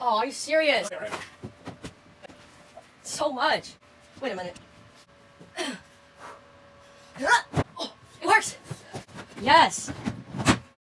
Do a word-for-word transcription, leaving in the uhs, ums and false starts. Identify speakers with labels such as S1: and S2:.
S1: Oh, are you serious? So much. Wait a minute. Oh, it works. Yes.